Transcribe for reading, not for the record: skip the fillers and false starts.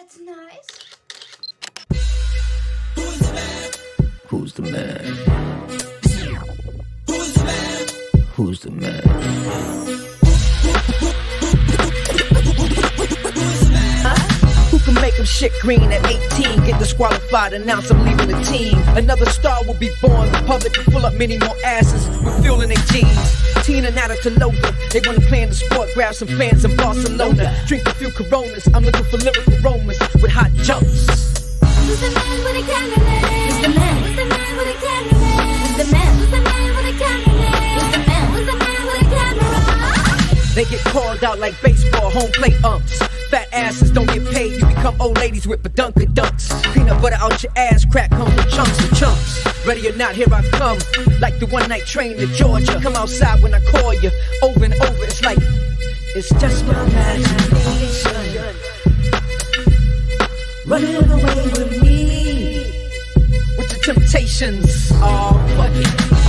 That's nice. Who's the man? Who's the man? Who's the man? Who can make him shit green at 18? Get disqualified, announce I'm leaving the team. Another star will be born. The public will fill up many more asses with fuel in their jeans. Teen and out to Loda. They wanna play in the sport, grab some fans in Barcelona. Drink a few Coronas. I'm looking for lyrical romans with hot jumps. Who's the man with a cameraman? Who's the man? Who's the man with a cameraman? Who's the man? Who's the man with a cameraman? Who's the man? Who's the man with a camera? They get called out like baseball home plate umps. Fat asses don't get paid, you become old ladies with dunks. Peanut butter out your ass, crack comes with chunks and chunks. Ready or not, here I come, like the one night train to Georgia. Come outside when I call you, over and over, it's like, it's just my imagination. Running away with me, with the temptations, oh fuck it.